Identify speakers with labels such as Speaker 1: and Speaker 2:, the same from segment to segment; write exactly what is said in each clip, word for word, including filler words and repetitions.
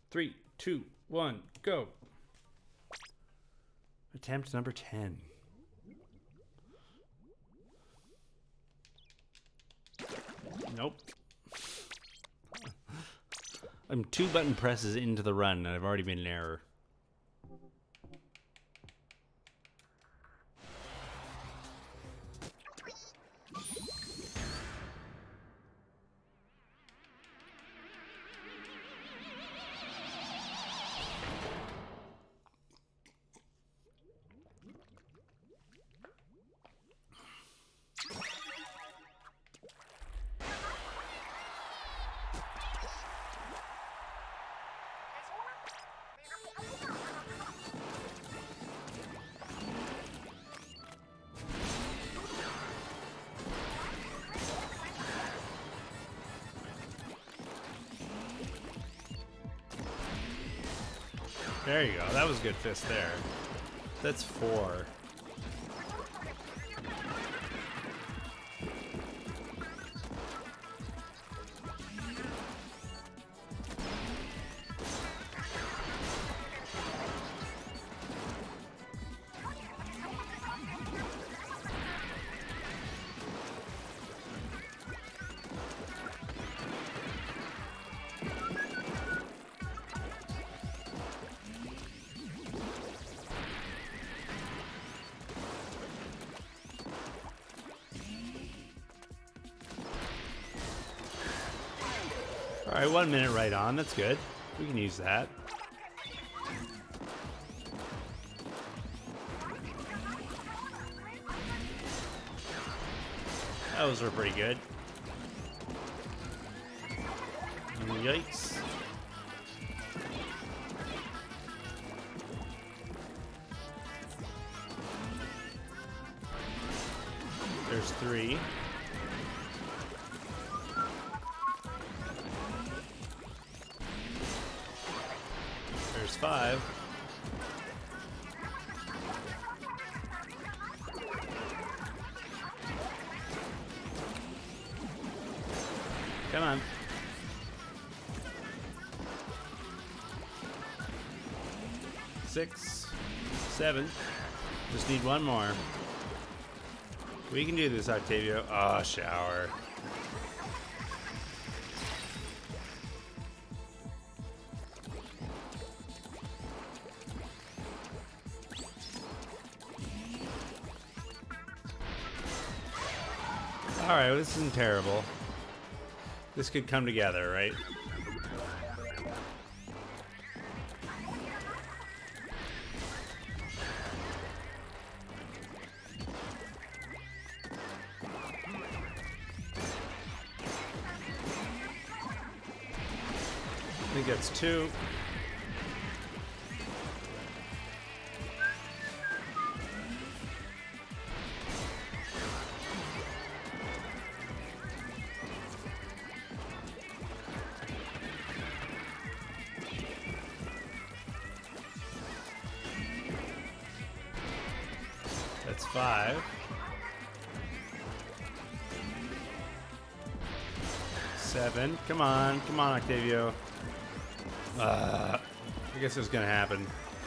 Speaker 1: Three, two, one, go. Attempt number ten. Nope. I'm two button presses into the run and I've already been in error. There you go. That was a good fist there. That's four. Alright, one minute right on. That's good. We can use that. Those were pretty good. Yikes. There's three. There's five. Come on. Six, seven. Just need one more. We can do this, Octavio. Oh, shower. Alright, well, this isn't terrible. This could come together, right? I think that's two. That's five. Seven. Come on. Come on, Octavio. Uh, I guess it was going to happen.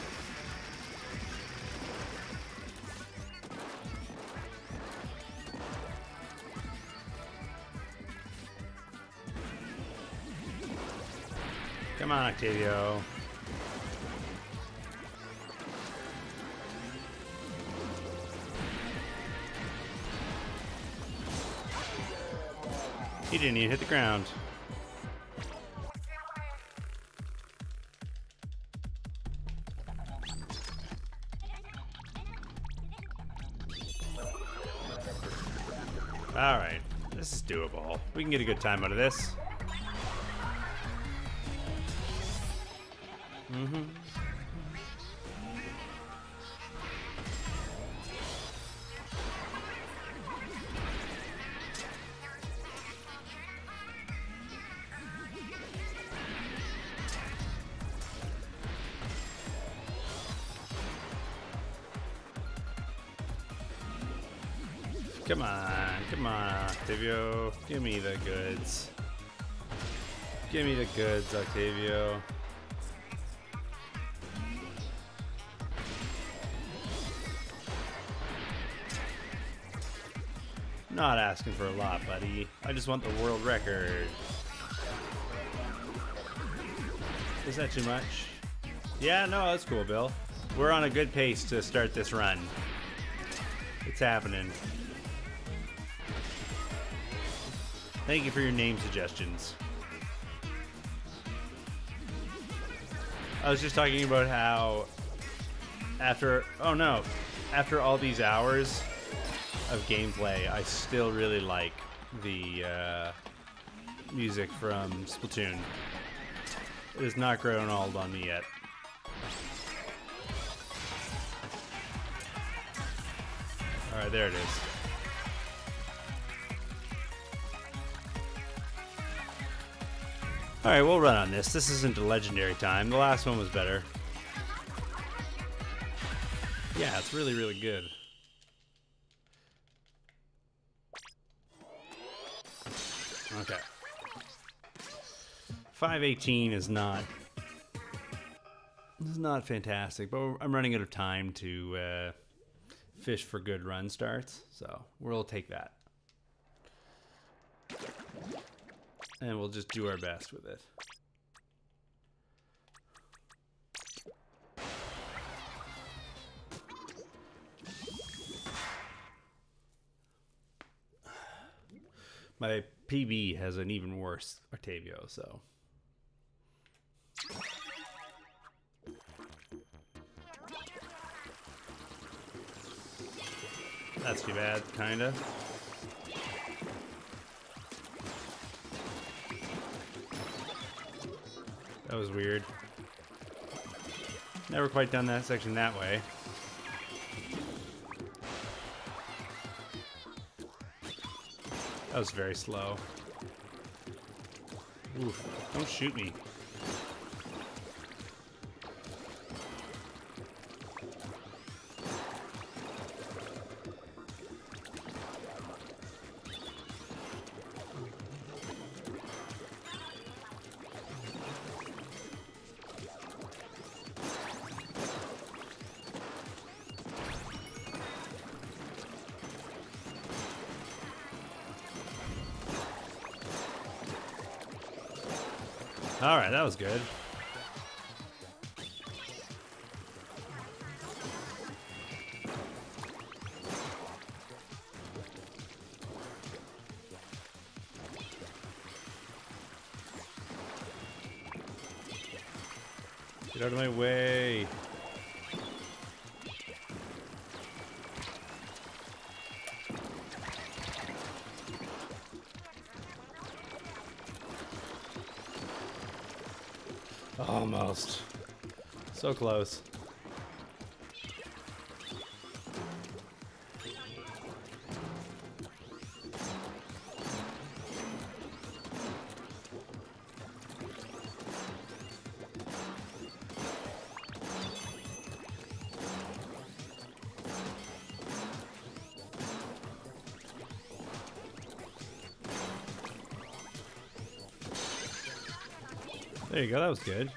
Speaker 1: Come on, Octavio. He didn't even hit the ground. Alright, this is doable. We can get a good time out of this. Mm-hmm. Come on, come on, Octavio. Give me the goods. Give me the goods, Octavio. Not asking for a lot, buddy. I just want the world record. Is that too much? Yeah, no, that's cool, Bill. We're on a good pace to start this run. It's happening. Thank you for your name suggestions. I was just talking about how after, oh no, after all these hours of gameplay, I still really like the uh, music from Splatoon. It has not grown old on me yet. Alright, there it is. Alright, we'll run on this. This isn't a legendary time. The last one was better. Yeah, it's really, really good. Okay. five eighteen is not... This is not fantastic, but I'm running out of time to uh, fish for good run starts, so we'll take that. And we'll just do our best with it. My P B has an even worse Octavio, so... That's too bad, kinda. That was weird. Never quite done that section that way. That was very slow. Oof, don't shoot me. Alright, that was good. Get out of my way. Almost. So close. There you go, that was good.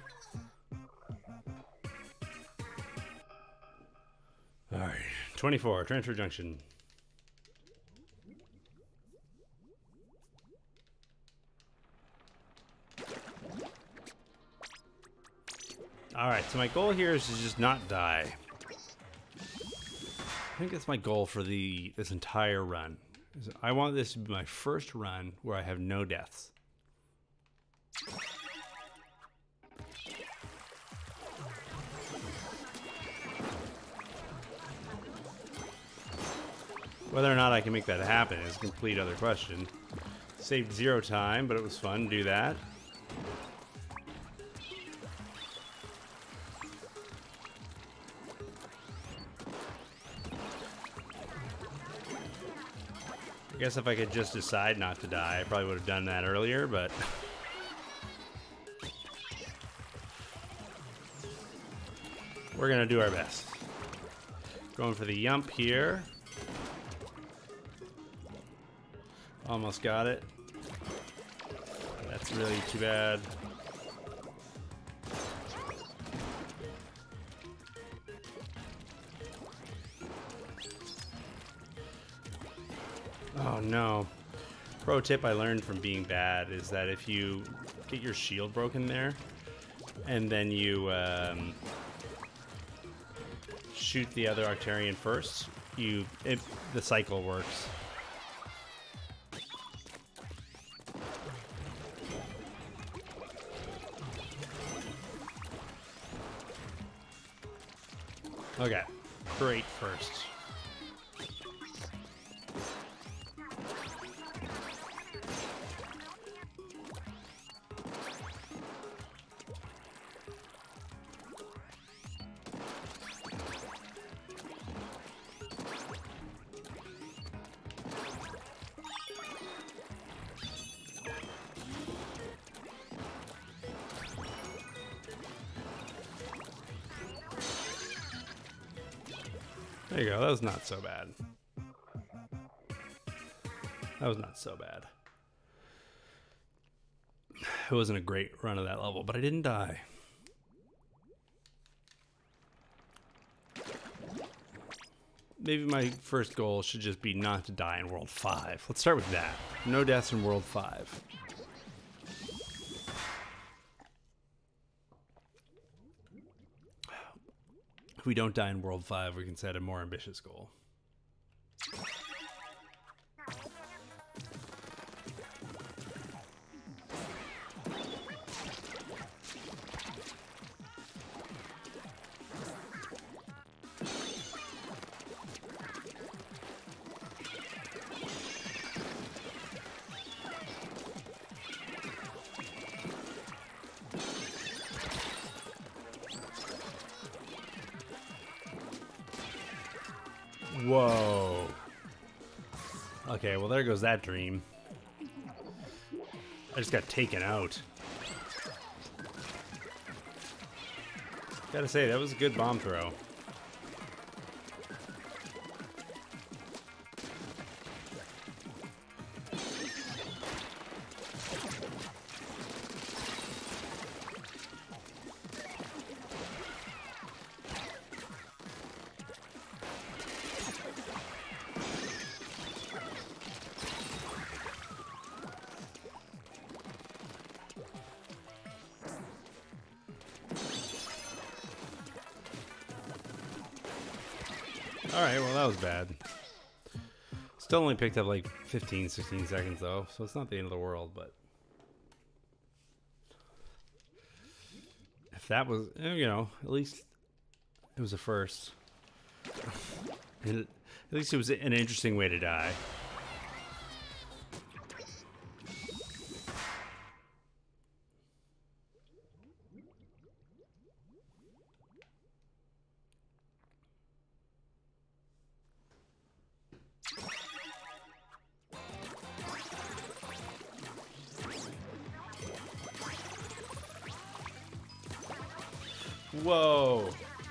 Speaker 1: Alright, twenty-four, Transfer Junction. Alright, so my goal here is to just not die. I think that's my goal for the this entire run. I want this to be my first run where I have no deaths. Whether or not I can make that happen is a complete other question. Saved zero time, but it was fun to do that. I guess if I could just decide not to die, I probably would have done that earlier, but... we're gonna do our best. Going for the yump here. Almost got it. That's really too bad. Oh, Oh no. Pro tip I learned from being bad is that if you get your shield broken there, and then you um, shoot the other Octarian first, you it, the cycle works. Okay, great first. There you go. That was not so bad. That was not so bad. It wasn't a great run of that level, but I didn't die. Maybe my first goal should just be not to die in World five. Let's start with that. No deaths in World five. If we don't die in World five, we can set a more ambitious goal. Whoa. Okay, well there goes that dream. I just got taken out. Gotta say, that was a good bomb throw. Alright, well that was bad. Still only picked up like fifteen, sixteen seconds though, so it's not the end of the world, but... If that was, you know, at least it was a first. And at least it was an interesting way to die. Whoa.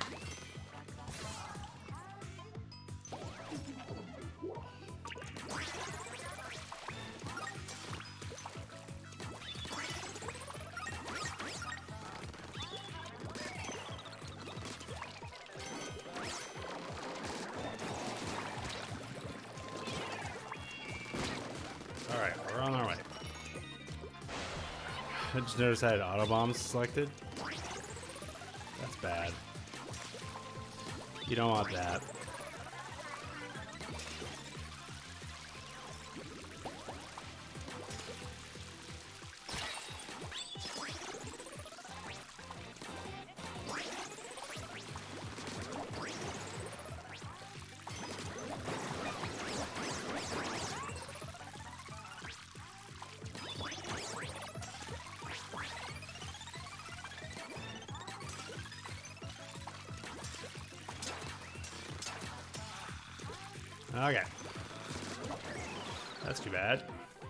Speaker 1: All right, we're on our way. I just noticed I had auto bombs selected. That's bad. You don't want that. Okay. That's too bad.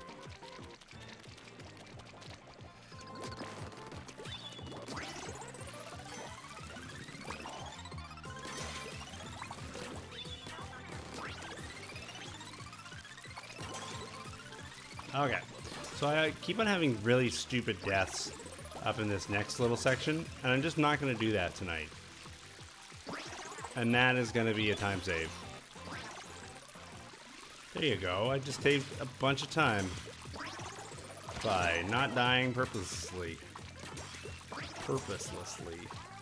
Speaker 1: Okay. So I keep on having really stupid deaths up in this next little section, and I'm just not going to do that tonight. And that is going to be a time save. There you go. I just saved a bunch of time by not dying purposely. Purposelessly.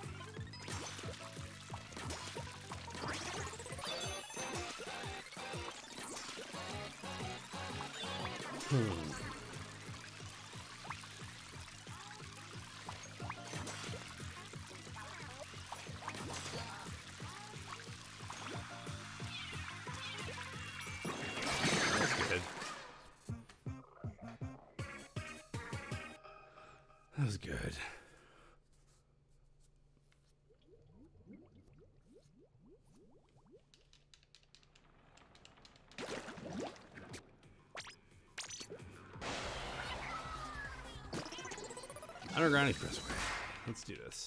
Speaker 1: Hmm. That was good. Underground Expressway. Let's do this.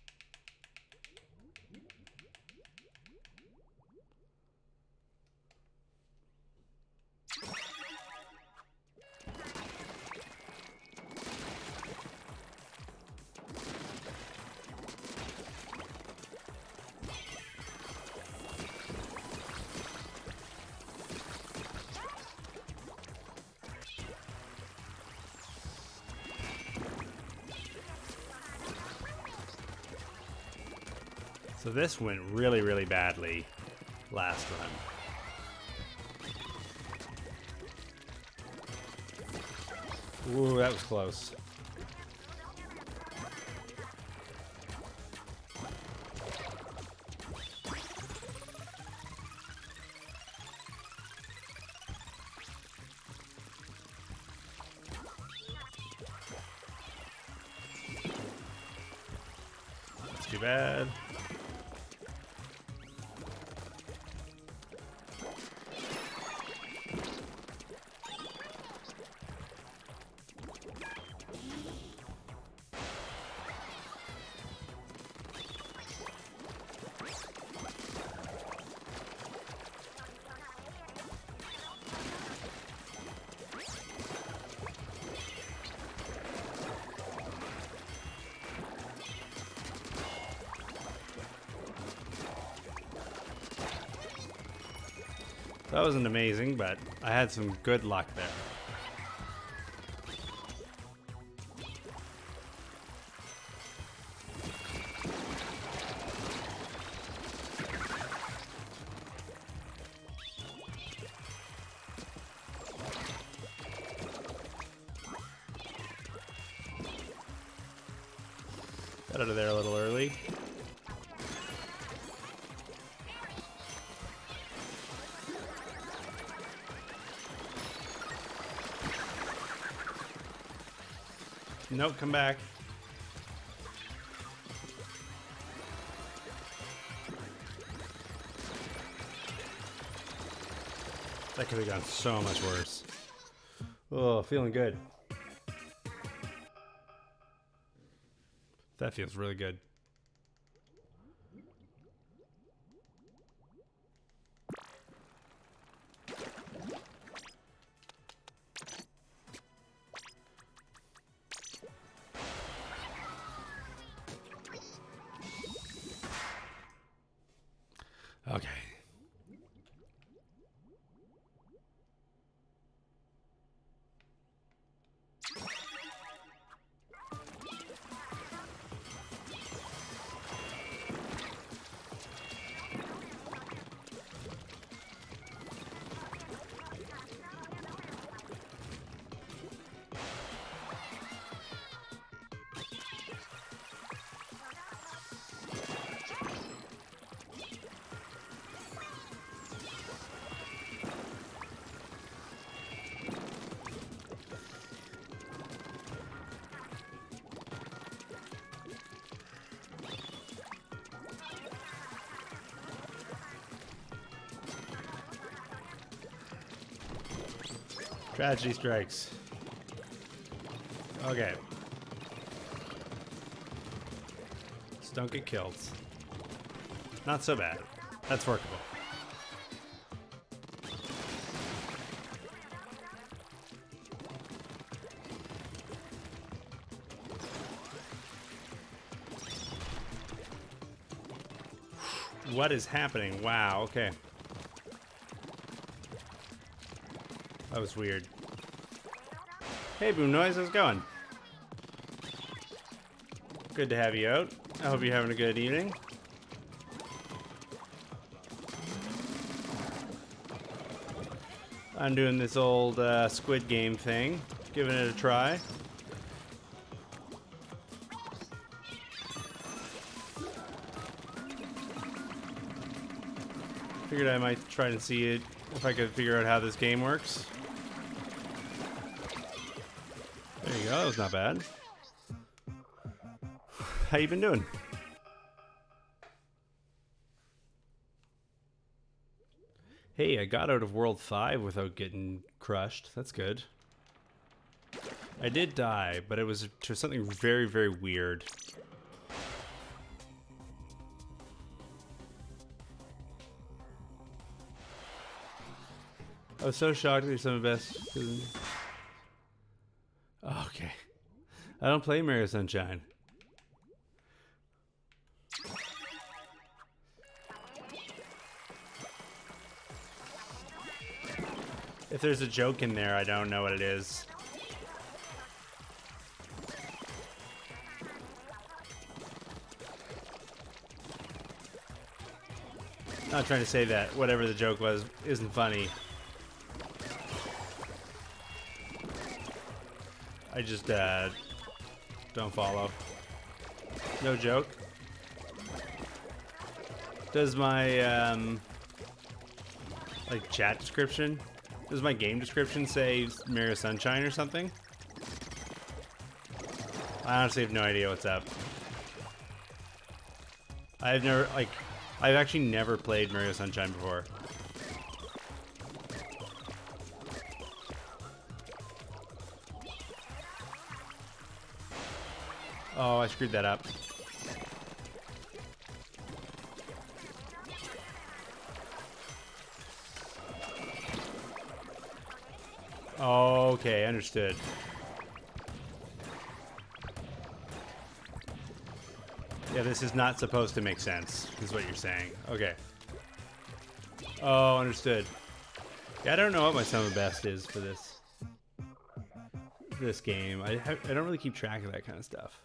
Speaker 1: So this went really, really badly last run. Ooh, that was close. That's too bad. That wasn't amazing, but I had some good luck there. Got out of there a little early. Nope, come back. That could have gone so much worse. Oh, feeling good. That feels really good. Okay. Tragedy strikes. Okay. Just don't get killed. Not so bad. That's workable. What is happening? Wow, okay. That was weird. Hey, Boom Noise, how's it going? Good to have you out. I hope you're having a good evening. I'm doing this old uh, Squid Game thing, giving it a try. Figured I might try and see it if I could figure out how this game works. There you go, that was not bad. How you been doing? Hey, I got out of World five without getting crushed. That's good. I did die, but it was to something very, very weird. I was so shocked that some of the best. Oh, okay. I don't play Mario Sunshine. If there's a joke in there, I don't know what it is. Not trying to say that whatever the joke was isn't funny. I just uh, don't follow. No joke. Does my um, like chat description? Does my game description say Mario Sunshine or something? I honestly have no idea what's up. I've never like, I've actually never played Mario Sunshine before. Oh, I screwed that up. Okay, understood. Yeah, this is not supposed to make sense, is what you're saying. Okay. Oh, understood. Yeah, I don't know what my sum of best is for this this game. I ha I don't really keep track of that kind of stuff.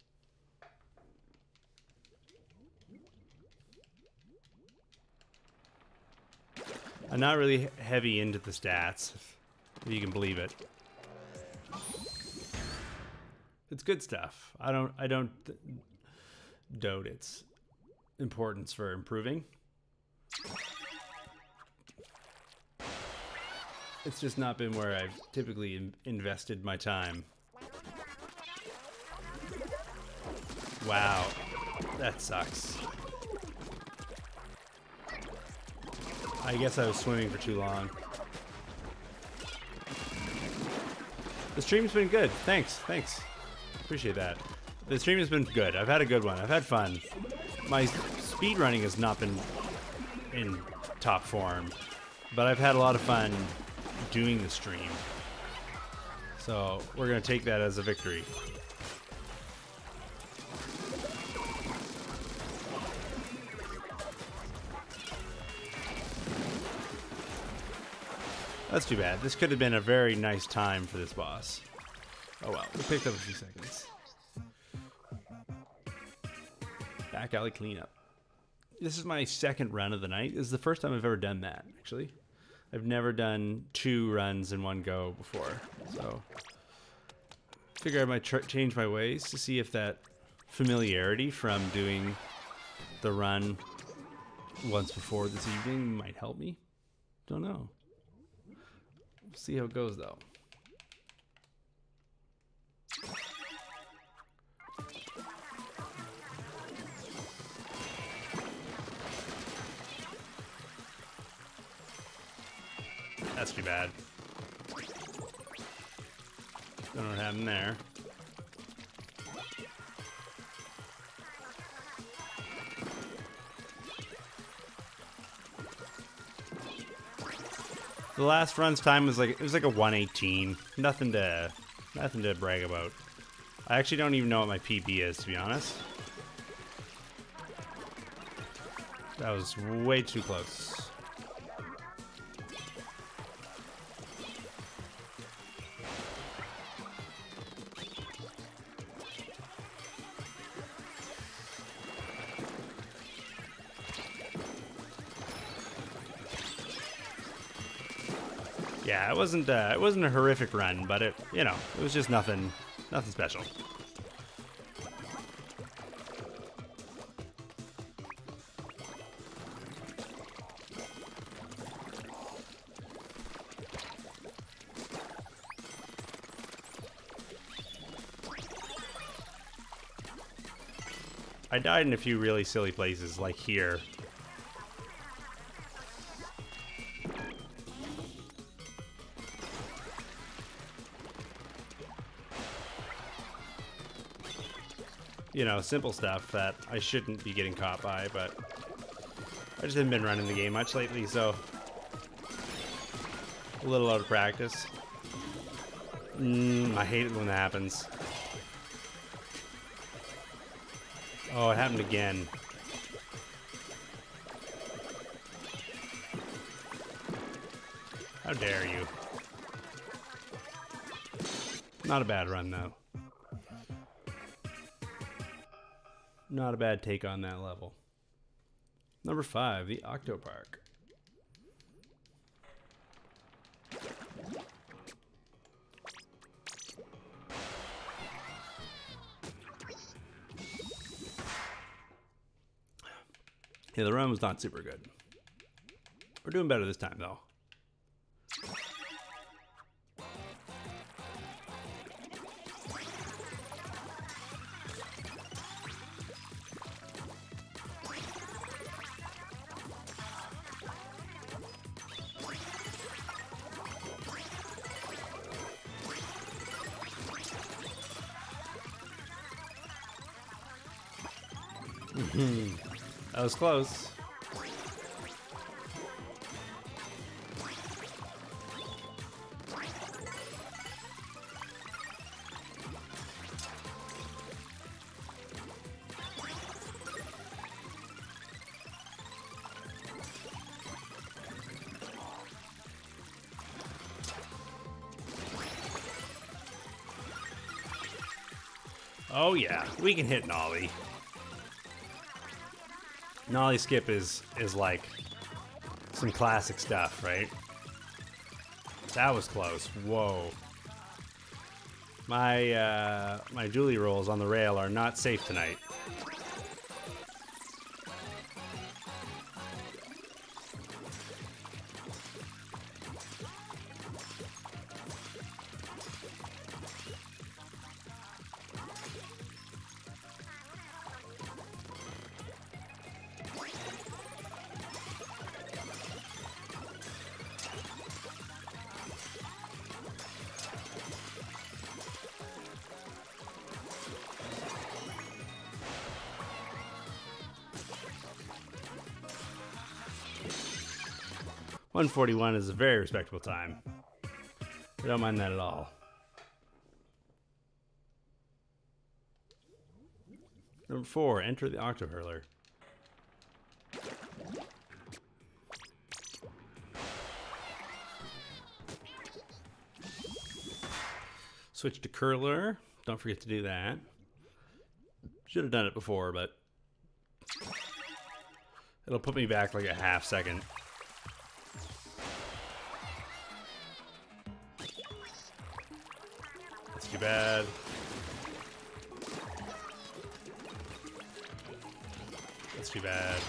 Speaker 1: I'm not really heavy into the stats, if you can believe it. It's good stuff. I don't I don't doubt its importance for improving. It's just not been where I've typically in invested my time. Wow, that sucks. I guess I was swimming for too long. The stream's been good. Thanks, thanks. Appreciate that. The stream has been good. I've had a good one. I've had fun. My speed running has not been in top form, but I've had a lot of fun doing the stream. So we're gonna take that as a victory. That's too bad. This could have been a very nice time for this boss. Oh well, we picked up a few seconds. Back alley cleanup. This is my second run of the night. This is the first time I've ever done that, actually. I've never done two runs in one go before. So, figure I might tr change my ways to see if that familiarity from doing the run once before this evening might help me. Don't know. We'll see how it goes, though. That's too bad. Don't know what happened there. The last run's time was like, it was like a one eighteen. Nothing to, nothing to brag about. I actually don't even know what my P B is, to be honest. That was way too close. Yeah, it wasn't uh, it wasn't a horrific run, but it you know it was just nothing nothing special. I died in a few really silly places, like here. You know, simple stuff that I shouldn't be getting caught by, but I just haven't been running the game much lately, so a little out of practice. Mm, I hate it when that happens. Oh, it happened again. How dare you? Not a bad run, though. Not a bad take on that level. Number five, the Octopark. Yeah, the run was not super good. We're doing better this time, though. That was close. Oh yeah, we can hit Nolly. Nolly skip is is like some classic stuff, right? That was close. Whoa. My uh, my Julie rolls on the rail are not safe tonight. one forty-one is a very respectable time. I don't mind that at all. Number four, enter the Octohurler. Switch to curler. Don't forget to do that. Should have done it before, but it'll put me back like a half second. That's too bad. That's too bad.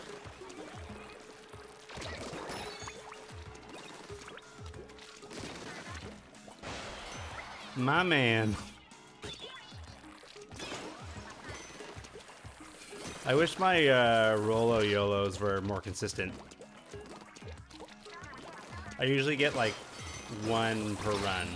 Speaker 1: My man. I wish my uh, Rolo YOLOs were more consistent. I usually get like one per run.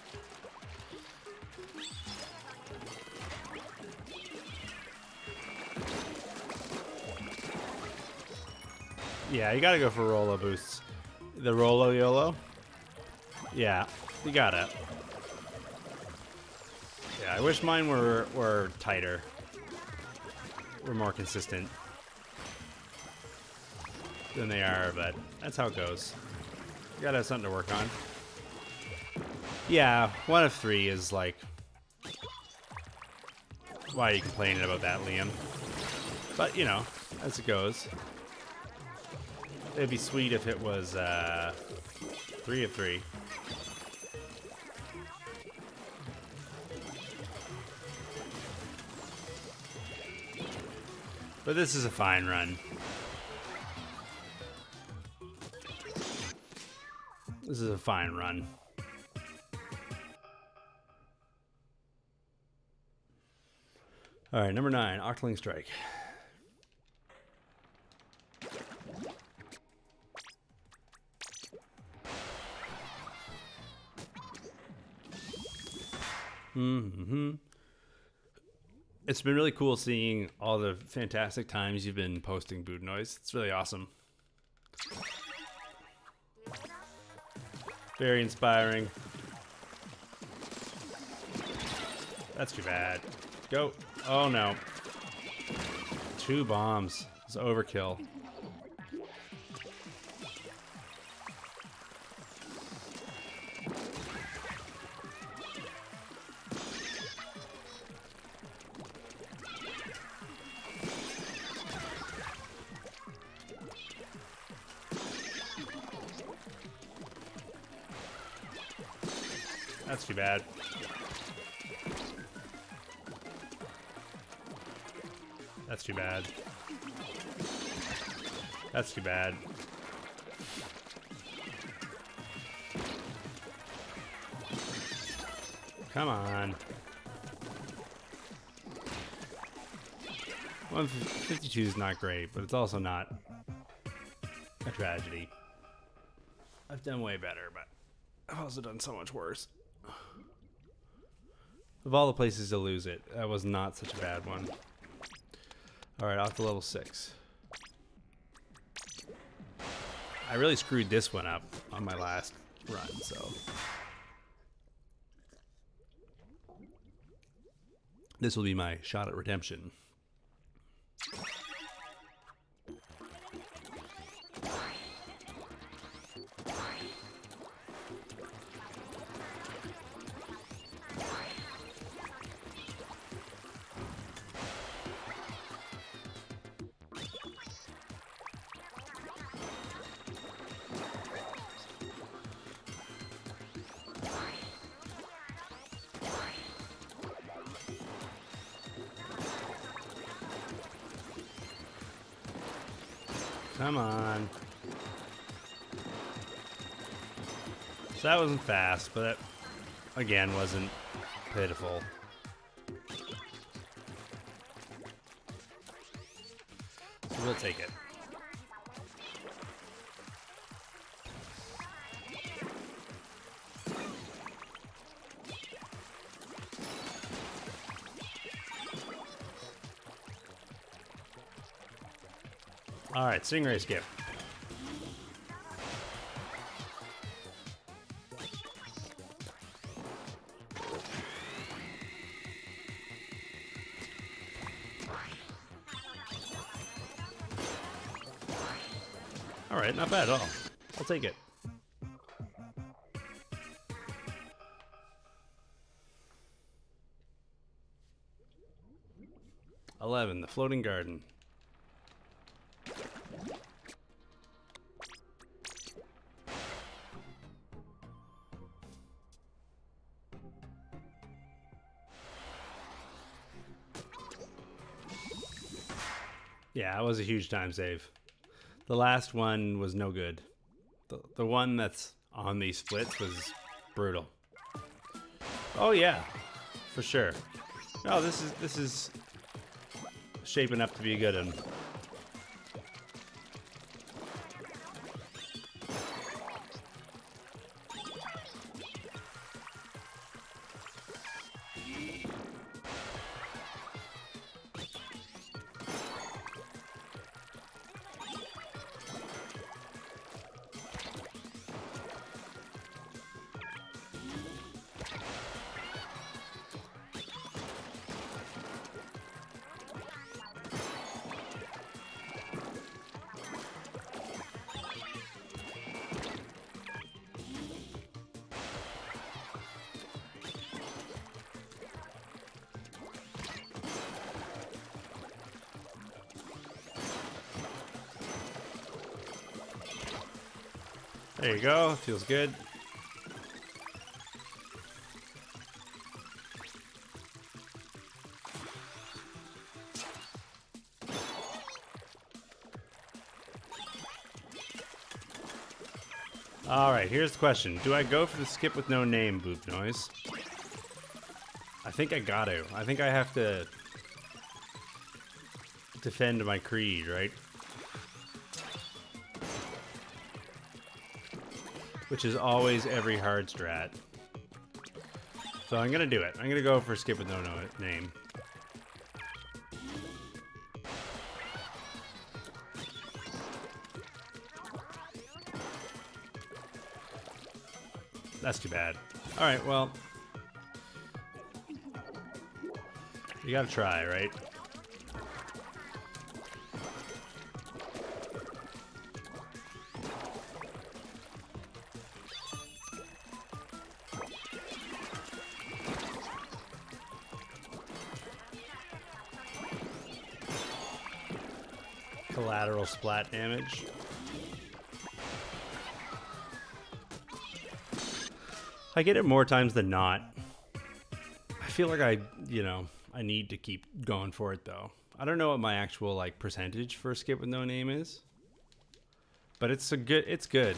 Speaker 1: Yeah, you gotta go for Rolo boosts. The Rolo YOLO? Yeah, you gotta. Yeah, I wish mine were, were tighter. Were more consistent than they are, but that's how it goes. You gotta have something to work on. Yeah, one of three is like... Why are you complaining about that, Liam? But, you know, as it goes. It'd be sweet if it was uh, three of three. But this is a fine run. This is a fine run. All right, number nine, Octoling Strike. Mm-hmm. It's been really cool seeing all the fantastic times you've been posting Boot Noise. It's really awesome. Very inspiring. That's too bad. Go. Oh no. Two bombs. It's overkill. That's too bad. That's too bad. That's too bad. Come on. one fifty-two is not great, but it's also not a tragedy. I've done way better, but I've also done so much worse. Of all the places to lose it, that was not such a bad one. Alright, off to level six. I really screwed this one up on my last run, so. This will be my shot at redemption. Come on. So that wasn't fast, but that, again, wasn't pitiful. So we'll take it. All right, Stingray skip. All right, not bad at all. I'll take it. eleven, the Floating Garden. Yeah, it was a huge time save. The last one was no good. The, the one that's on these splits was brutal. Oh yeah, for sure. No, this is this is shaping up to be a good one. There you go, feels good. Alright, here's the question. Do I go for the skip with no name, Boop Noise? I think I got to. I think I have to defend my creed, right? Which is always every hard strat. So I'm gonna do it. I'm gonna go for skip with no, no name. That's too bad. Alright, well. You gotta try, right? Collateral splat damage. I get it more times than not. I feel like I, you know, I need to keep going for it though. I don't know what my actual like percentage for skip with no name is, but it's a good. It's good.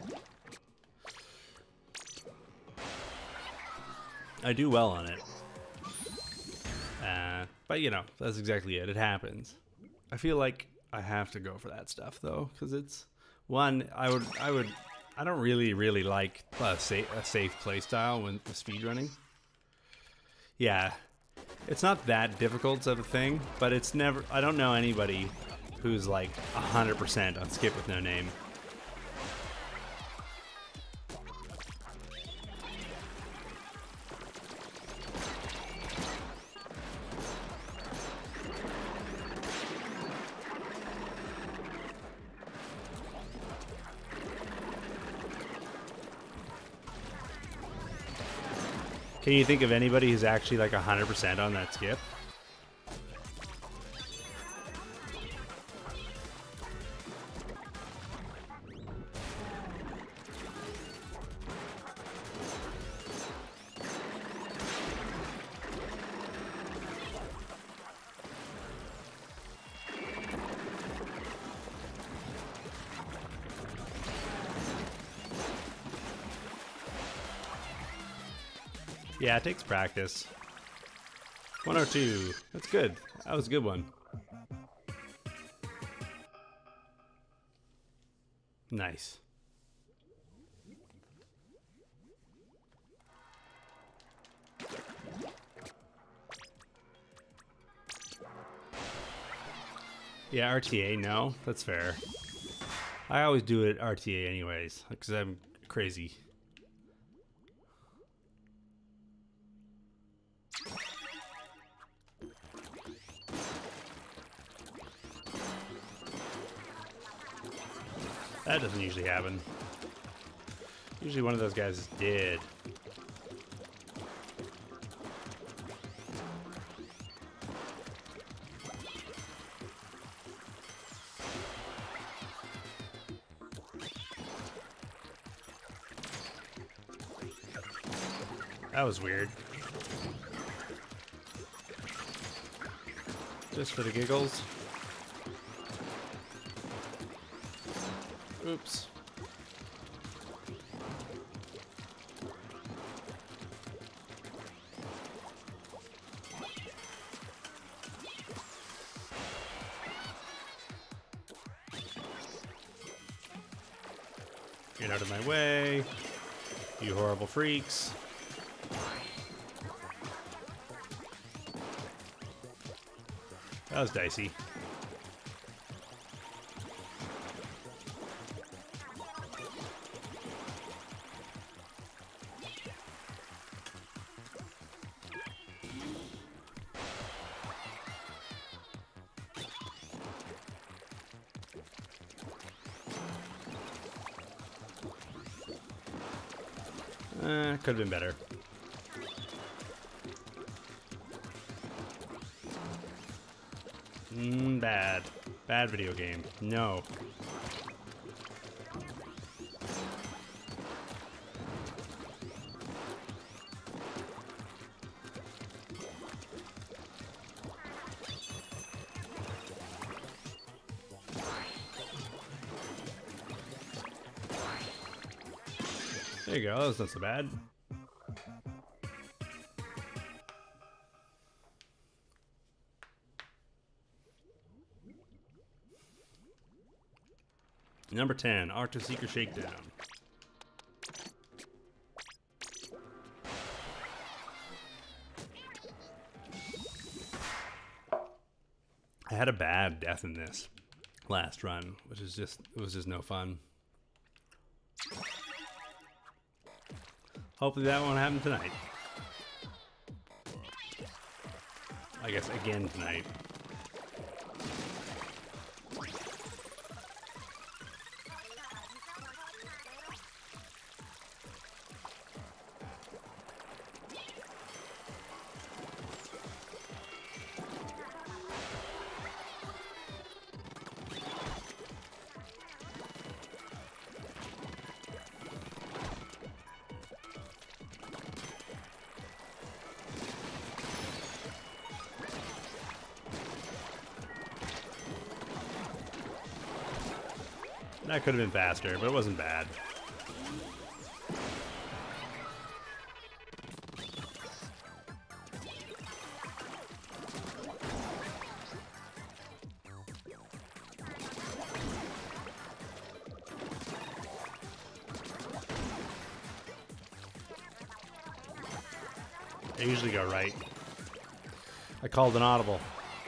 Speaker 1: I do well on it. Uh, but you know, that's exactly it. It happens. I feel like I have to go for that stuff though, because it's one. I would. I would. I don't really, really like a safe, a safe playstyle when speedrunning. Yeah, it's not that difficult of a thing, but it's never. I don't know anybody who's like one hundred percent on skip with no name. Can you think of anybody who's actually like one hundred percent on that skip? Yeah, it takes practice. one oh two. That's good. That was a good one. Nice. Yeah, R T A, no. That's fair. I always do it R T A anyways, because I'm crazy. That doesn't usually happen. Usually one of those guys is dead. That was weird. Just for the giggles. Oops. Get out of my way, you horrible freaks. That was dicey. Uh, could have been better. Mm, bad. Bad video game. No. There you go. That was not so bad. Number ten, Arctic Seeker Shakedown. I had a bad death in this last run, which is just, it was just no fun. Hopefully that won't happen tonight. I guess again tonight. That could have been faster, but it wasn't bad. I usually go right. I called an audible.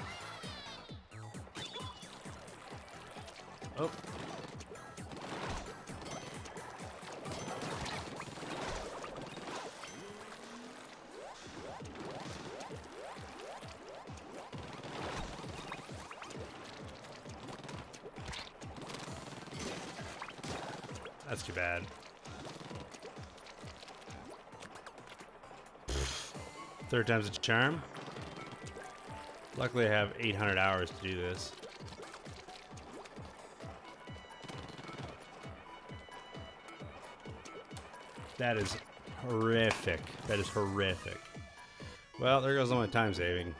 Speaker 1: Oh. That's too bad. Third time's a charm. Luckily I have eight hundred hours to do this. That is horrific. That is horrific. Well, there goes all my time saving.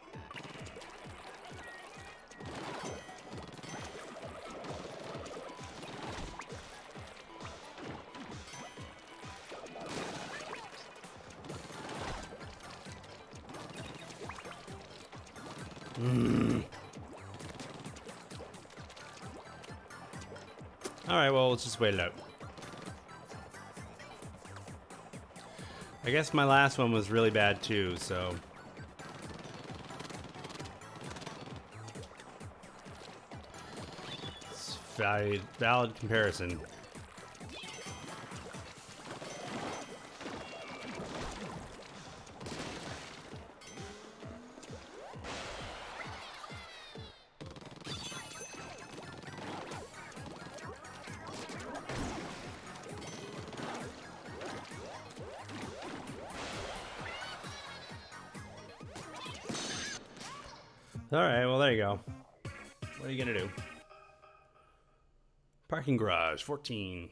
Speaker 1: Mm. Alright, well, let's just wait it out. I guess my last one was really bad too, so... It's valid, valid comparison. Alright, well there you go. What are you gonna do? Parking garage, fourteen.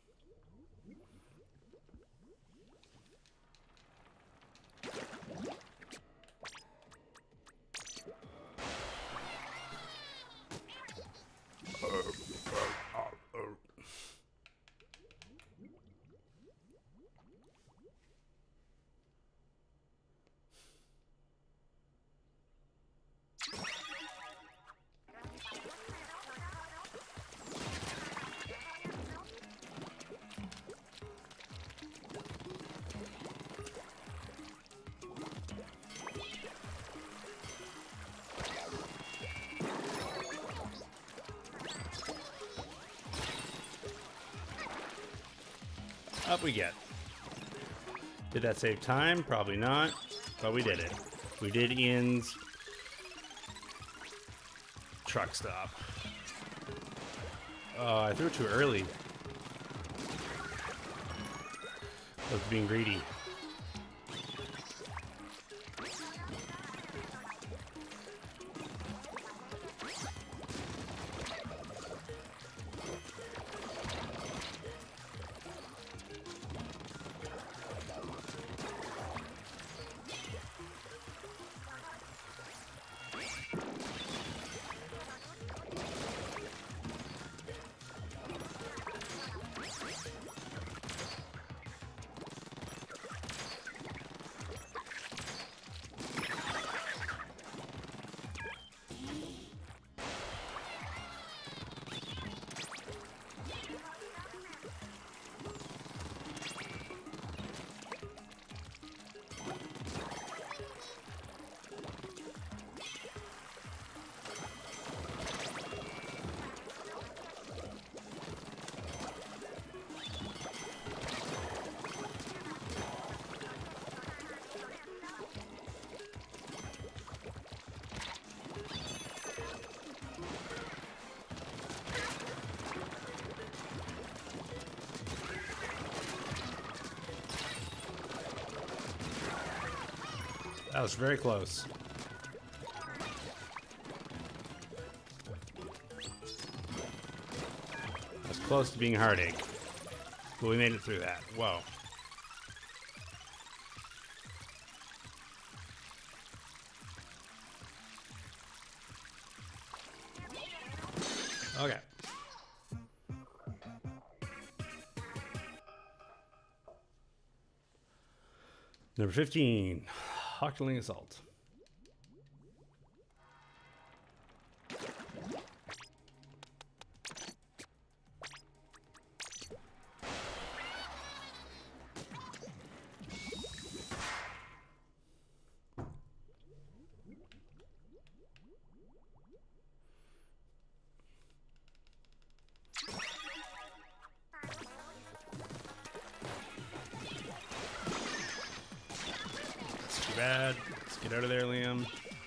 Speaker 1: Up we get. Did that save time? Probably not, but we did it. We did Ian's truck stop. Oh, I threw it too early. I was being greedy. That was very close. That's close to being Heartache. But we made it through that. Whoa. Okay. Number fifteen, Octoling Assault. Bad. Let's get out of there, Liam.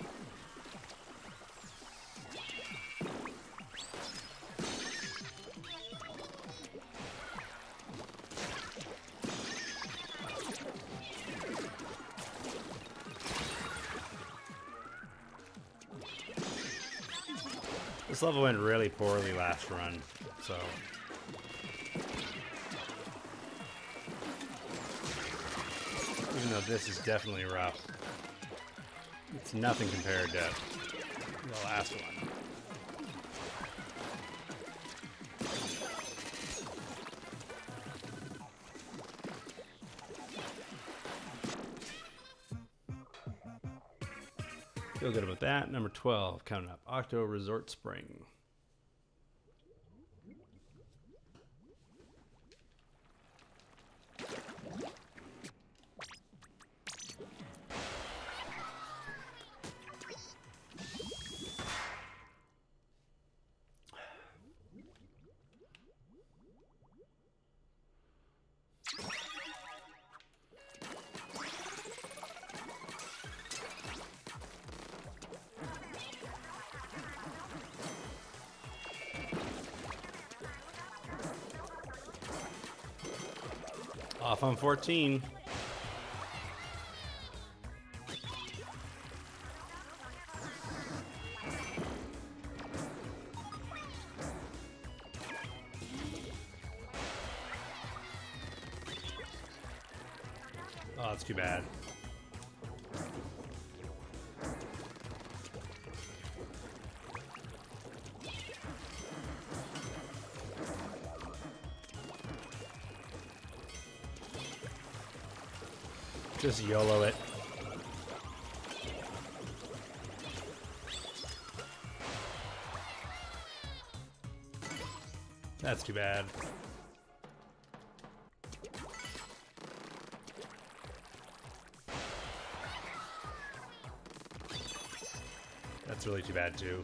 Speaker 1: This level went really poorly last run, so even though this is definitely rough, it's nothing compared to the last one. Feel good about that. Number twelve, coming up, Octo Resort Spring. Off on fourteen. Oh, that's too bad. Just YOLO it. That's too bad. That's really too bad too.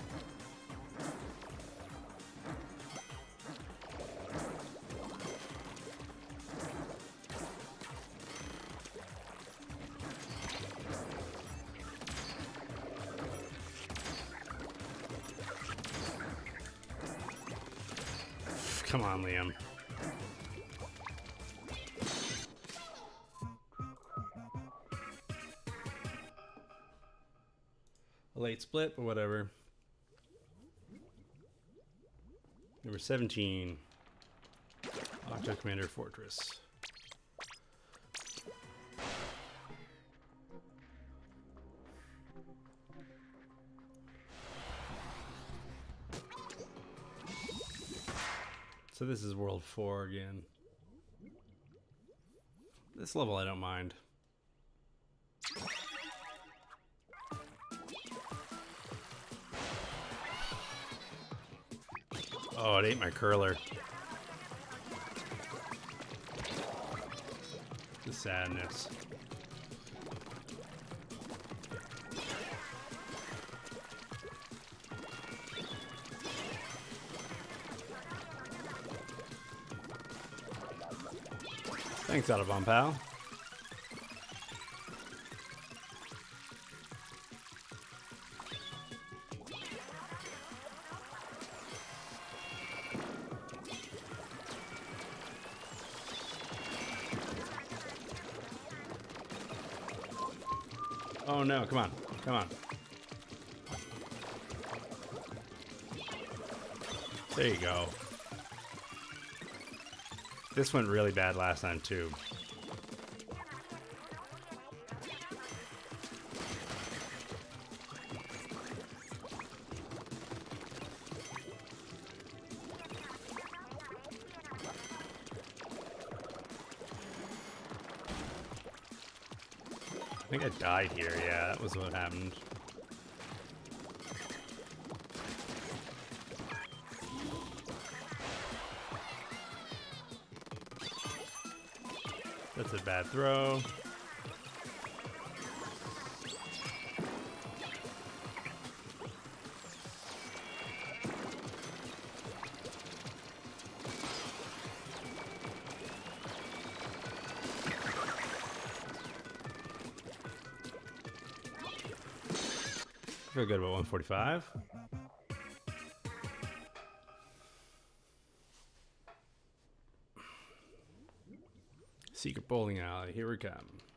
Speaker 1: Come on, Liam. A late split, but whatever. Number seventeen, Octo Commander Fortress. So this is World four again. This level I don't mind. Oh, it ate my curler. The sadness. Thanks, Autobomb Pal. Oh no, come on. Come on. There you go. This went really bad last time too. I think I died here, yeah, that was what happened. That's a bad throw. I feel good about one forty-five. Secret bowling alley, here we come.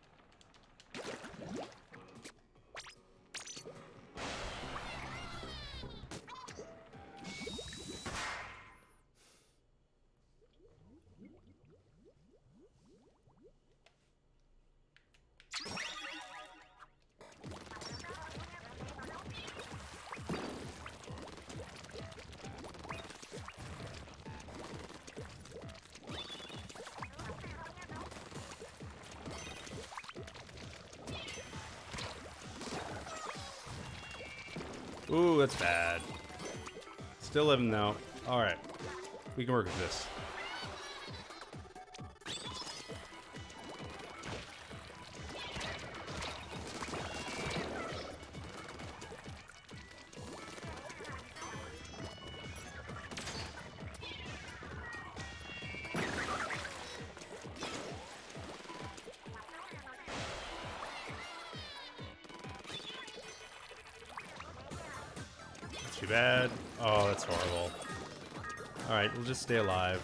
Speaker 1: Ooh, that's bad. Still living though. Alright. We can work with this. Too bad. Oh, that's horrible. Alright, we'll just stay alive.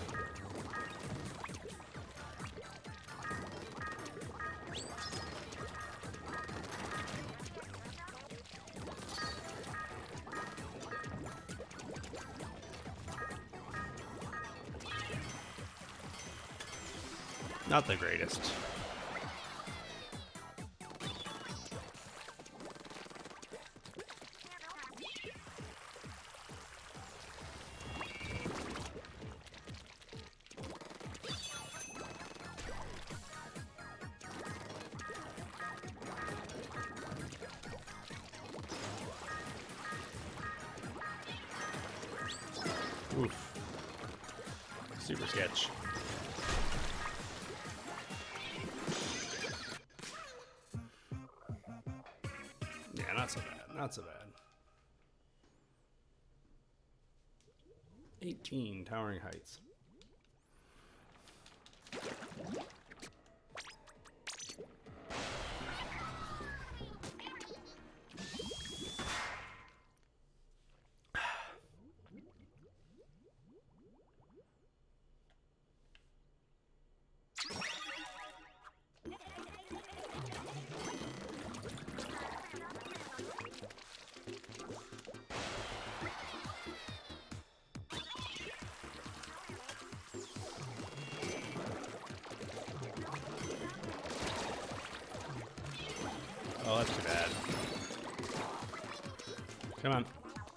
Speaker 1: Not the greatest. Oof. Super sketch. Yeah, not so bad. Not so bad. eighteen, Towering Heights. Oh, that's too bad. Come on.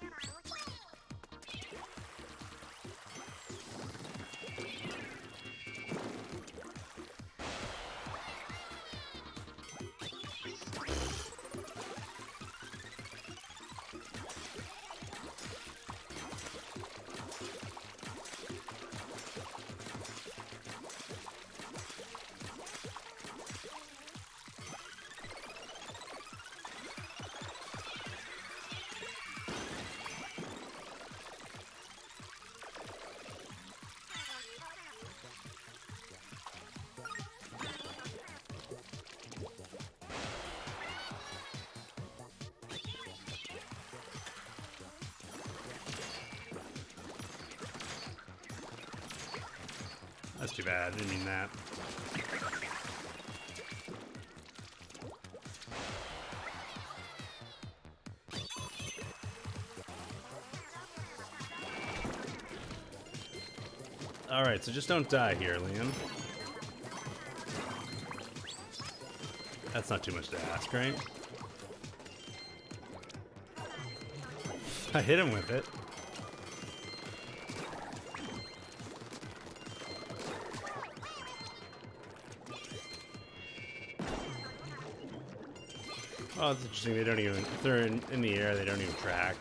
Speaker 1: That's too bad. I didn't mean that. Alright, so just don't die here, Liam. That's not too much to ask, right? I hit him with it. Oh, it's interesting. They don't even, if they're in, in the air, they don't even track.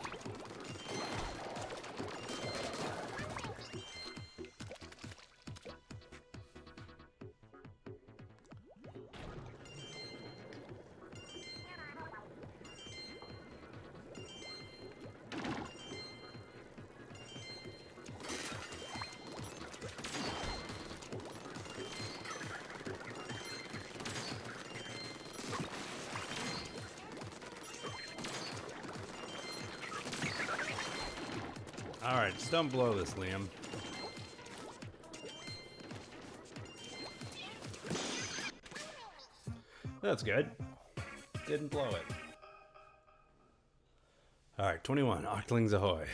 Speaker 1: Alright, just don't blow this, Liam. That's good. Didn't blow it. Alright, twenty-one. Octolings ahoy.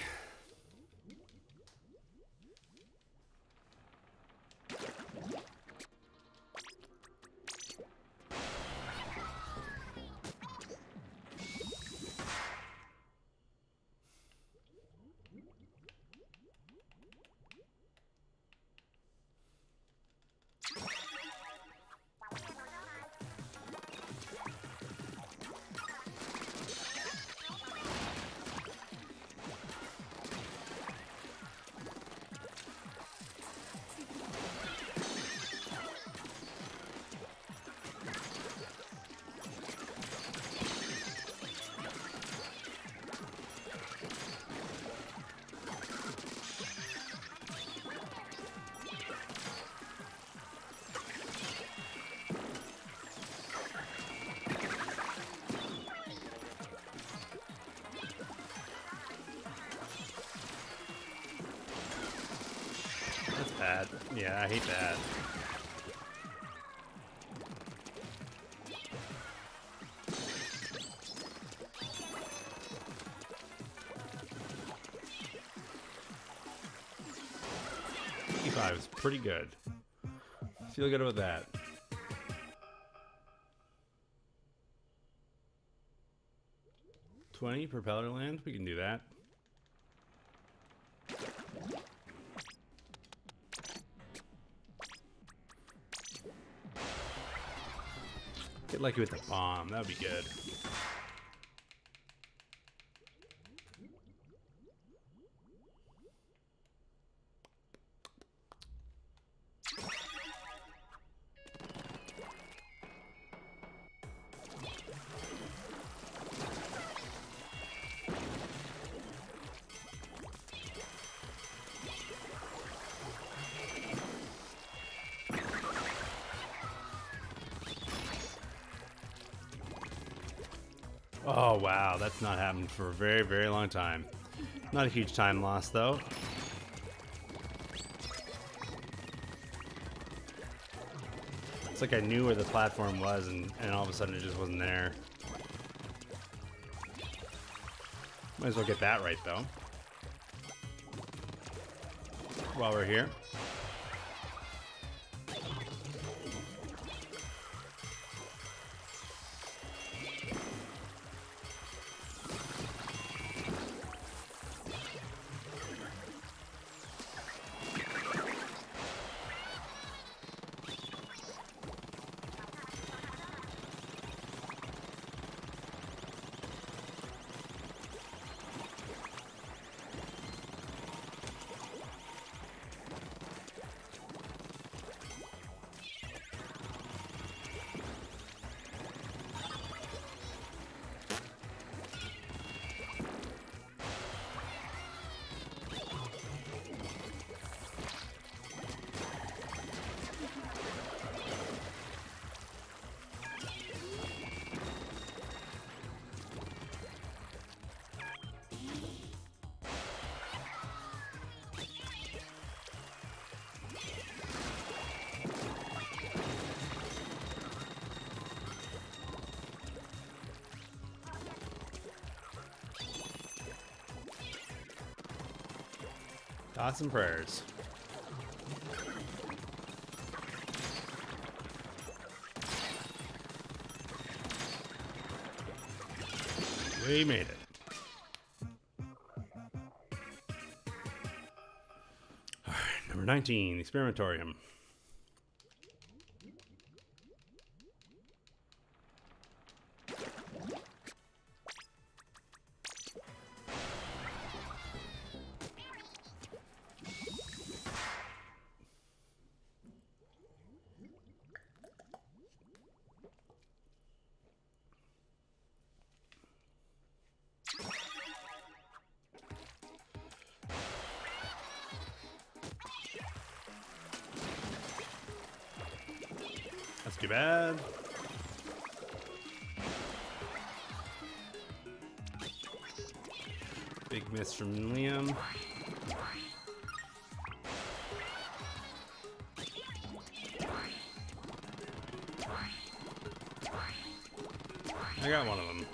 Speaker 1: That's bad. Yeah, I hate that. fifty-five is pretty good. Feel good about that. twenty propeller land, we can do that. Get lucky with the bomb, that would be good. Oh wow, that's not happened for a very, very long time. Not a huge time loss though. It's like I knew where the platform was and, and all of a sudden it just wasn't there. Might as well get that right though. While we're here. Thoughts and prayers. We made it. All right, number nineteen, the Experimentorium. That's too bad. Big miss from Liam. I got one of them.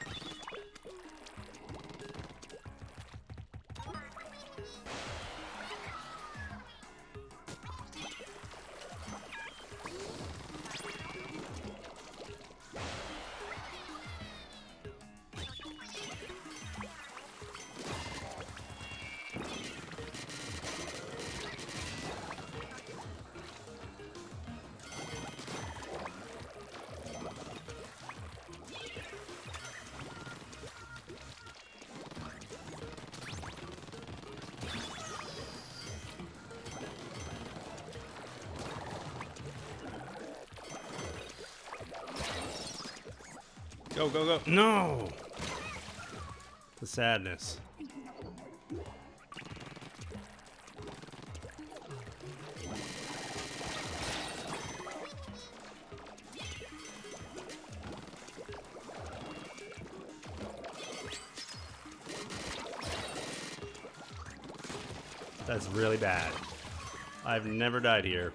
Speaker 1: Go, go, go. No! The sadness. That's really bad. I've never died here.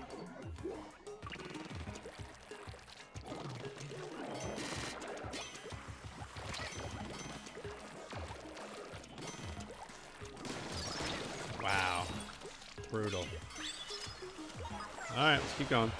Speaker 1: Wow. Brutal. Alright, let's keep going.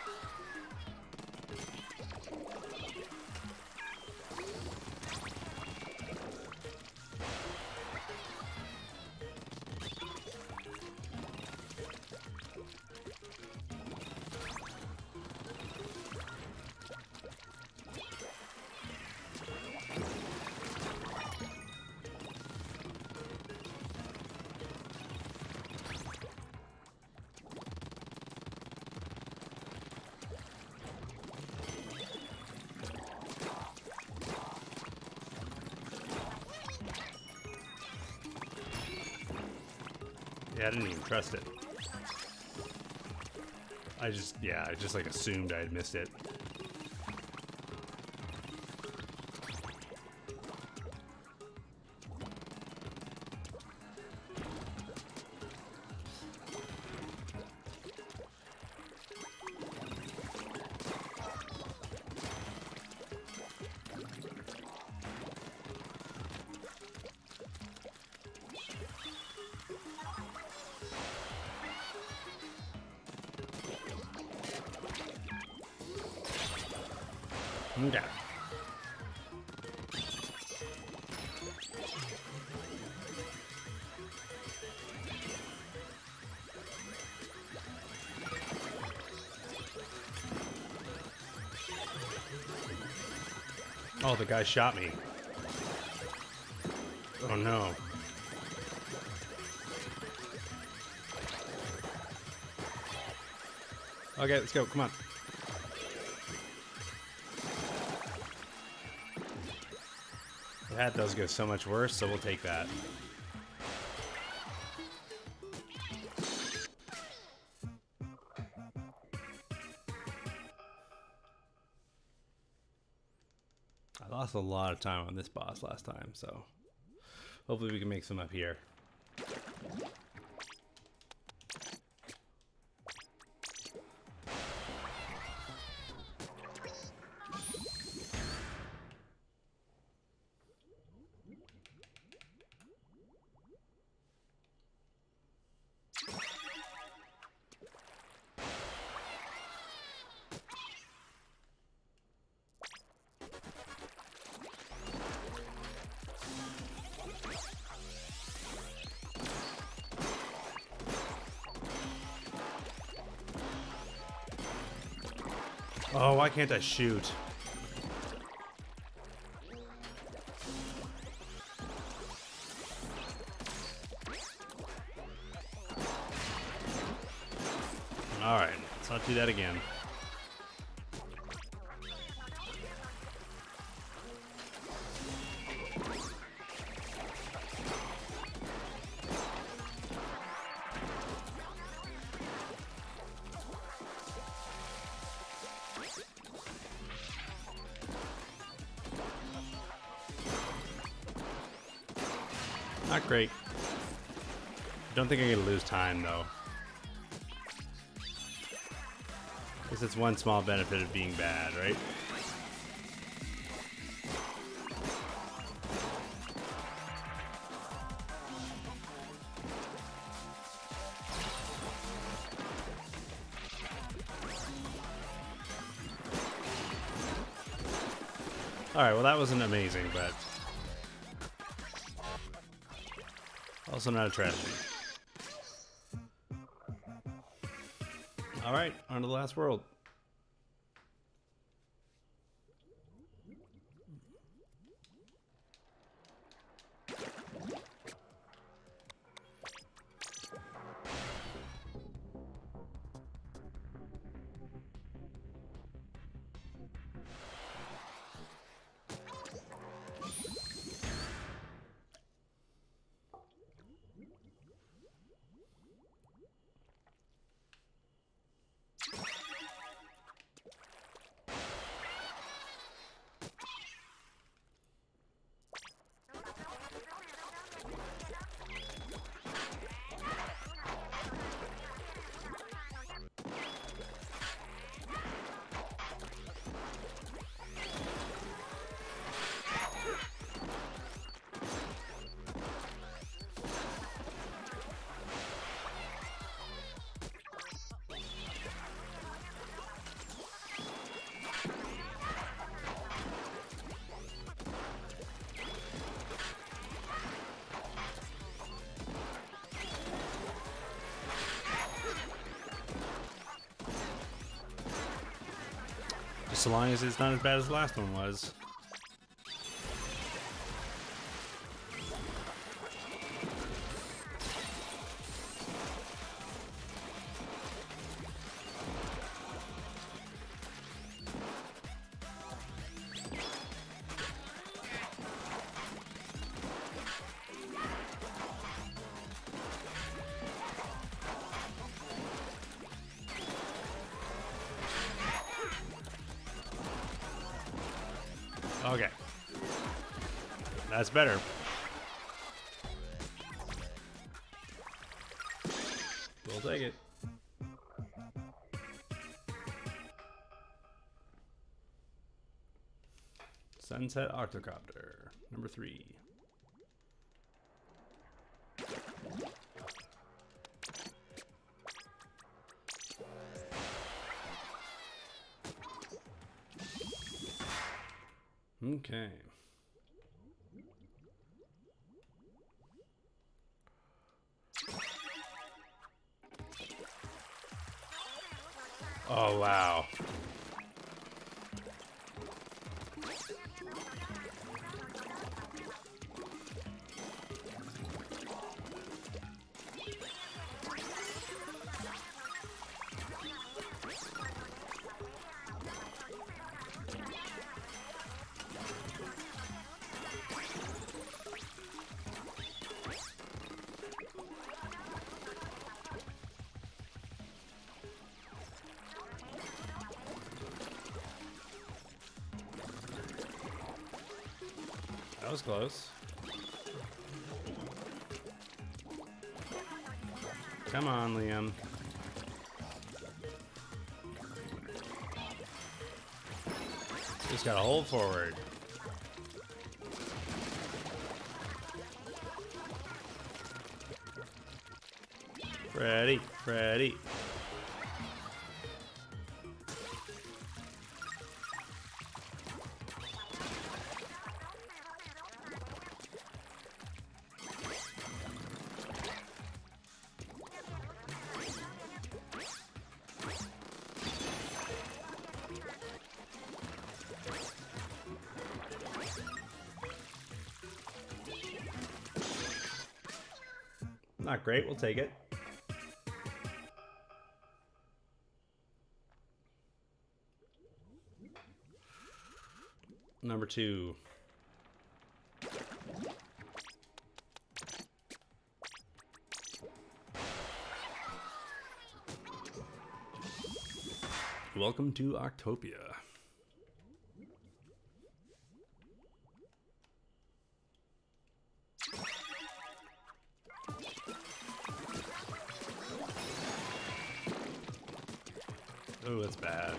Speaker 1: Yeah, I didn't even trust it. I just, yeah, I just like assumed I had missed it. Okay. Oh, the guy shot me. Oh no. Okay, let's go. Come on. That does go so much worse, so we'll take that. I lost a lot of time on this boss last time, so hopefully we can make some up here. Oh, why can't I shoot? Alright, let's not do that again. Not great. I don't think I'm gonna lose time though. Guess it's one small benefit of being bad, right? Alright, well that wasn't amazing, but also not a tragedy. Alright, on to the last world. Just so long as it's not as bad as the last one was. Okay. That's better. We'll take it. Sunset Octocopter, number three. Okay. Oh, wow. That was close. Come on, Liam. Just gotta hold forward. Freddy, Freddy. not great. We'll take it. Number two. Welcome to Octopia. Oh, that's bad.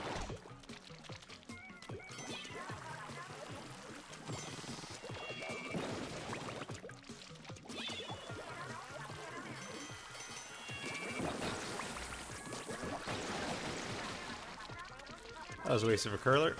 Speaker 1: That was a waste of a curler.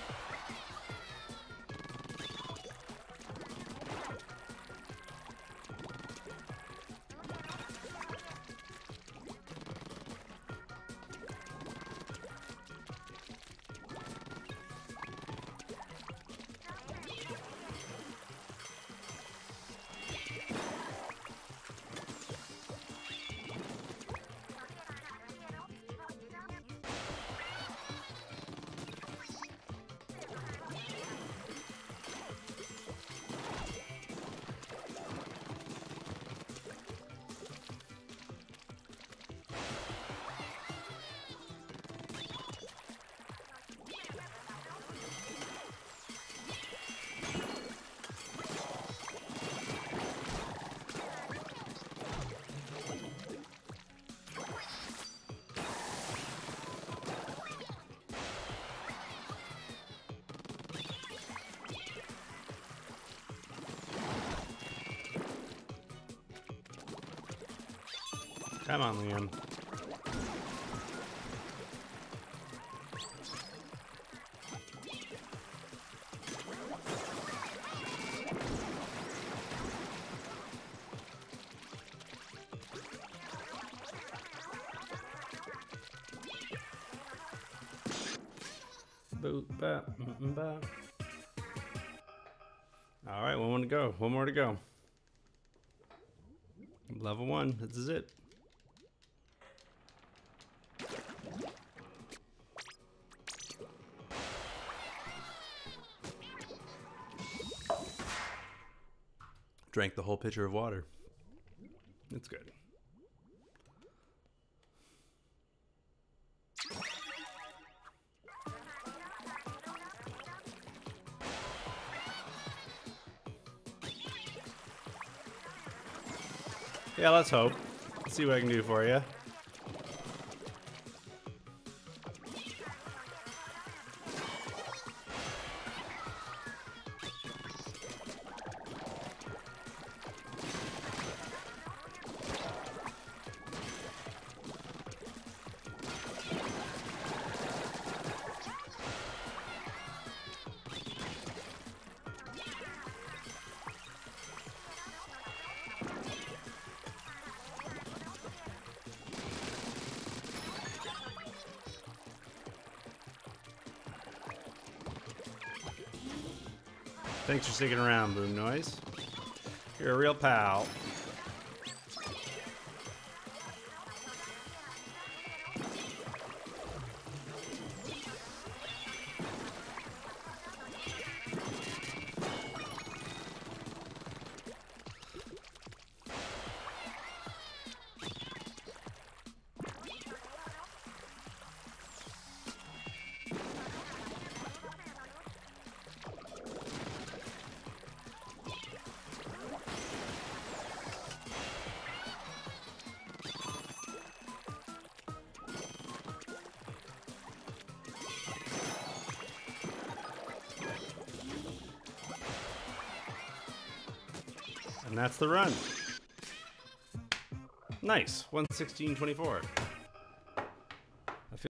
Speaker 1: Come on, Liam. Boop, bap, mm, bap. All right, one more to go. One more to go. Level one. This is it. Drank the whole pitcher of water. It's good. Yeah, let's hope. Let's see what I can do for you. Thanks for sticking around, Boom Noise. You're a real pal. And that's the run. Nice. one sixteen twenty-four.